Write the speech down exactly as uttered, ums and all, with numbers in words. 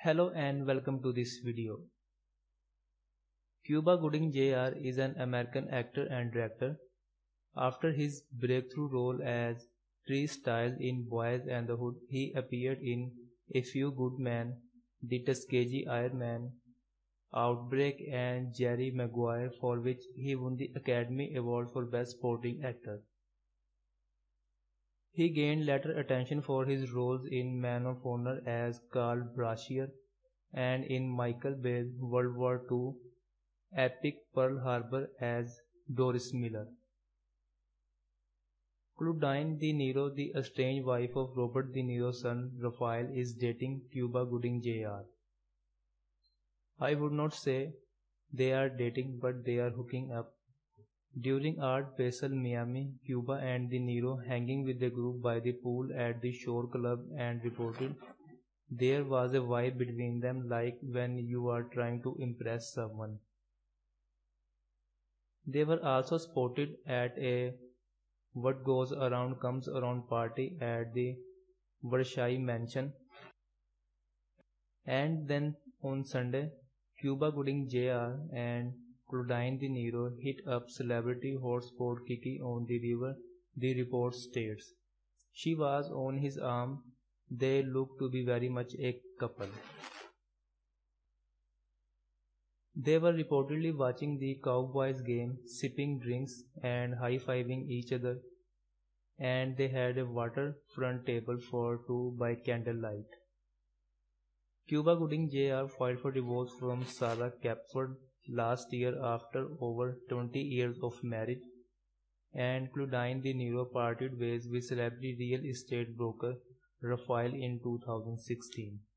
Hello and welcome to this video. Cuba Gooding Junior is an American actor and director. After his breakthrough role as Tree Styles in Boys and the Hood, he appeared in A Few Good Men, The Tuskegee Airmen, Outbreak and Jerry Maguire, for which he won the Academy Award for Best Supporting Actor. He gained later attention for his roles in Man of Honor as Carl Brashear and in Michael Bay's World War Two epic Pearl Harbor as Doris Miller. Claudine De Niro, the estranged wife of Robert De Niro's son Raphael, is dating Cuba Gooding Junior I would not say they are dating, but they are hooking up. During Art Basel Miami, Cuba and De Niro hanging with the group by the pool at the Shore Club and reported there was a vibe between them, like when you are trying to impress someone. They were also spotted at a What Goes Around Comes Around party at the Versailles Mansion. And then on Sunday, Cuba Gooding Junior and Claudine De Niro hit up celebrity hotspot Kiki on the river, the report states. She was on his arm. They looked to be very much a couple. They were reportedly watching the Cowboys game, sipping drinks and high-fiving each other, and they had a waterfront table for two by candlelight. Cuba Gooding Junior filed for divorce from Sarah Capford last year after over twenty years of marriage, and Claudine De Niro parted ways with celebrity real estate broker Raphael in two thousand sixteen.